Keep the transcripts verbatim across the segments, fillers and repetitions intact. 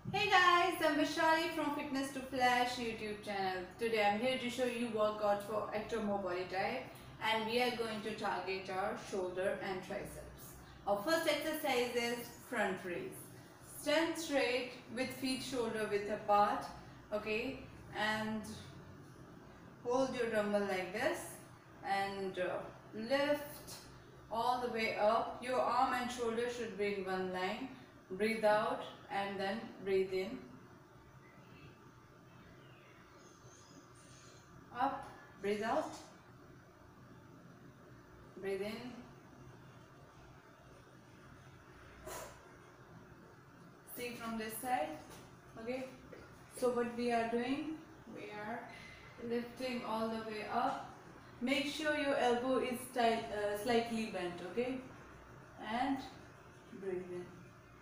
Hey guys, I'm Vishali from Fitness to Flash YouTube channel. Today I'm here to show you workout for ectomorph body type, and we are going to target our shoulder and triceps. Our first exercise is front raise. Stand straight with feet shoulder width apart, okay, and hold your dumbbell like this and uh, lift all the way up. Your arm and shoulder should be in one line. Breathe out and then breathe in. Up, breathe out, breathe in. See from this side, okay. So what we are doing, we are lifting all the way up. Make sure your elbow is tight, uh, slightly bent, okay, and breathe in.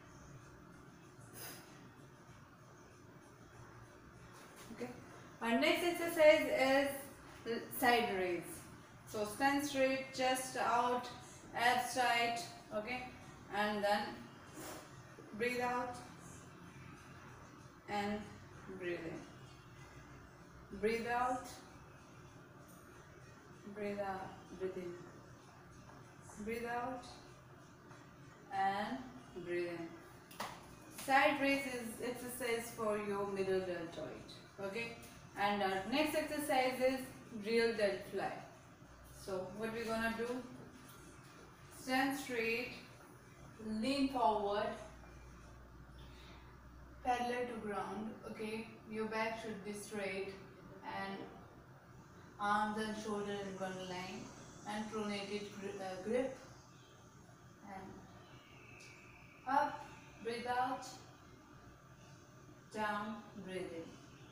Okay. Our next exercise is side raise. So stand straight, chest out, abs tight, okay, and then breathe out and breathe in. Breathe out, breathe out, breathe in. Breathe out and breathe in. Side raise is exercise for your middle deltoid, okay, and our next exercise is real delt fly. So what we're gonna do, stand straight, lean forward, parallel to ground, okay, your back should be straight and arms and shoulder in one line, and pronated uh, grip, and up, breathe out, down, breathe in.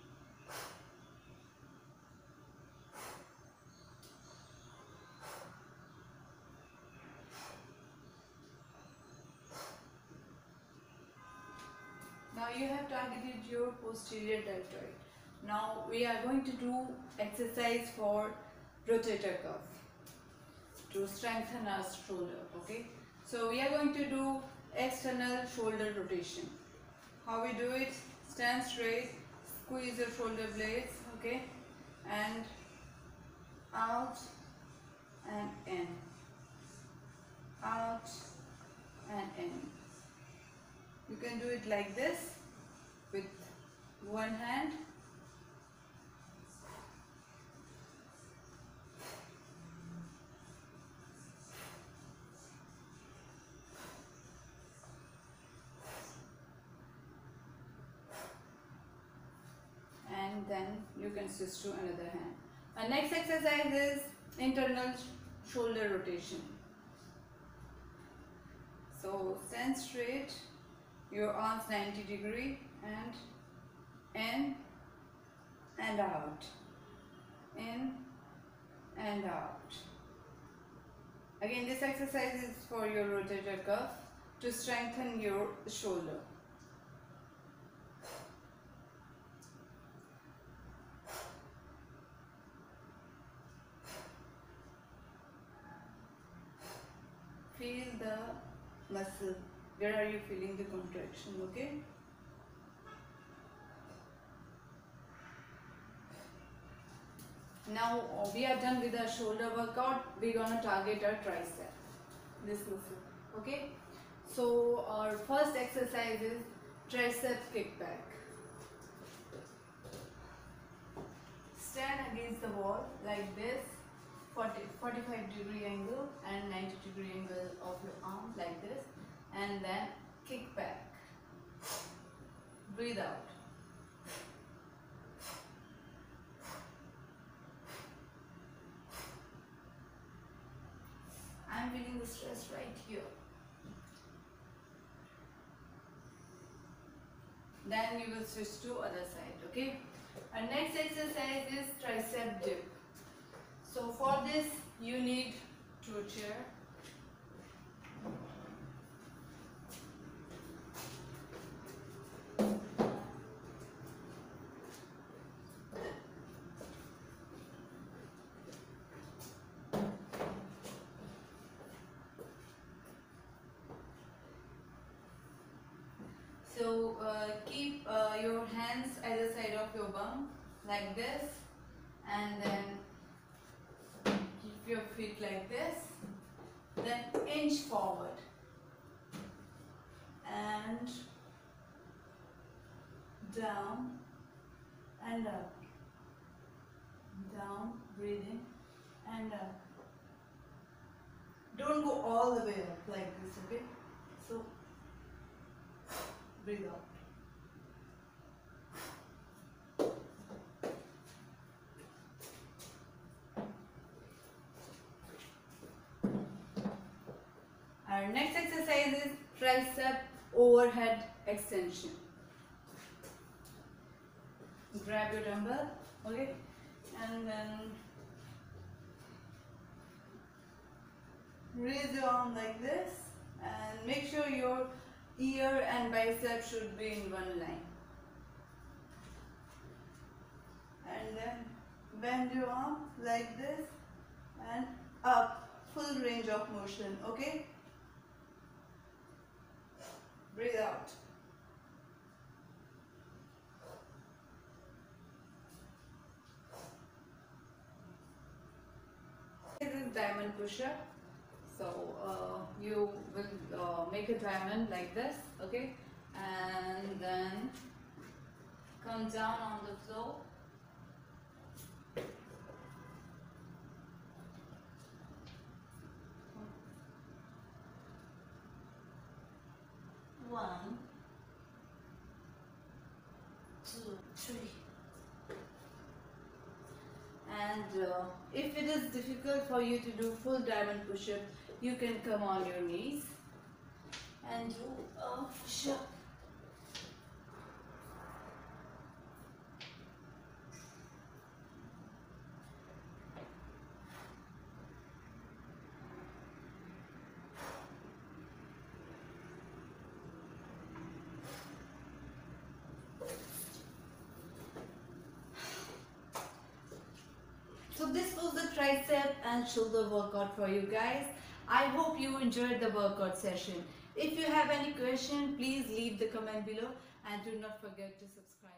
Now you have targeted your posterior deltoid. Now we are going to do exercise for rotator cuff to strengthen our shoulder, okay. So we are going to do external shoulder rotation. How we do it, stand straight, squeeze your shoulder blades, okay, and out and in, out and in. You can do it like this with one hand, and then you can switch to another hand. Our next exercise is internal shoulder rotation. So stand straight, your arms ninety degree, and in and out, in and out. Again, this exercise is for your rotator cuff to strengthen your shoulder. Feel the muscle. Where are you feeling the contraction, okay? Now uh, we are done with our shoulder workout. We're gonna target our tricep, this muscle, okay? So our first exercise is tricep kickback. Stand against the wall like this, forty, forty-five degree angle and ninety degree angle of your arm like this, and then kick back. Breathe out. I'm feeling the stress right here. Then you will switch to other side, okay? Our next exercise is tricep dip. So for this you need two chair. So uh, keep uh, your hands either side of your bum like this, and then keep your feet like this, then inch forward and down and up, down, breathing and up. Don't go all the way up like this, okay? So breathe out. Our next exercise is tricep overhead extension. Grab your dumbbell, okay, and then raise your arm like this, and make sure your ear and bicep should be in one line. And then bend your arm like this and up, full range of motion, okay? Breathe out. This is diamond push-up. So uh, you will uh, make a diamond like this, okay? And then come down on the floor. One, two, three. And uh, if it is difficult for you to do full diamond push-up, you can come on your knees and do a push-up. So this was the tricep and shoulder workout for you guys. I hope you enjoyed the workout session. If you have any question, please leave the comment below and do not forget to subscribe.